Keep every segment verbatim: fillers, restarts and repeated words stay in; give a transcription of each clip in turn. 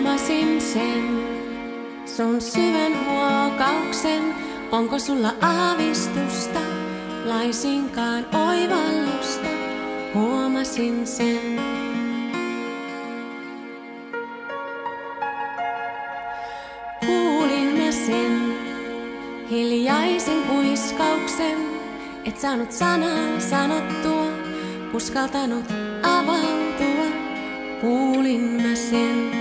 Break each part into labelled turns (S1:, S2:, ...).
S1: Huomasin sen, sun syvän huokauksen. Onko sulla aavistusta, laisinkaan oivallusta? Huomasin sen. Kuulin mä sen hiljaisen kuiskauksen, et saanut sanaa sanottua, uskaltanut avautua. Kuulin mä sen.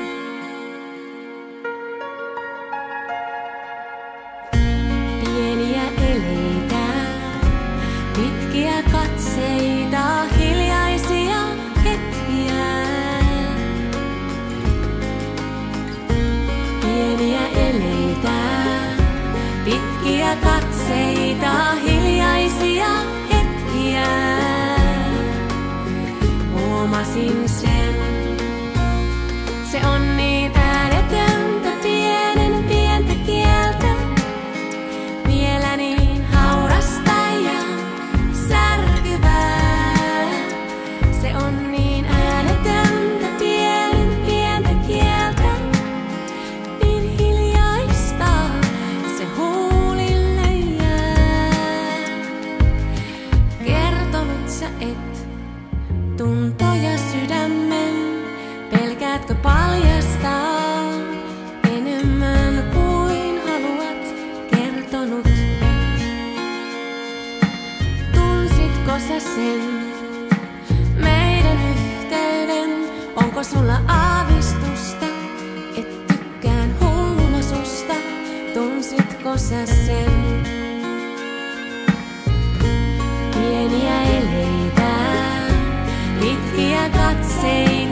S1: Pieniä eleitä, pitkiä katseita, hiljaisia hetkiä. Pieniä eleitä, pitkiä katseita, hiljaisia hetkiä. Huomasin sen. Se on niin äänetöntä, pienen pientä kieltä. Vielä niin haurasta ja särkyvää. Se on niin äänetöntä, pienen pientä kieltä. Niin hiljaista se huulille jää. Kertonut sä et tuntoja sydämen. Pelkäätkö paljastaa enemmän kuin haluat? Kertonut et. Tunsitko sä sen meidän yhteyden? Onko sulla aavistusta, et tykkään hulluna susta? Tunsitko sä sen? Pieniä eleitä, pitkiä katseita.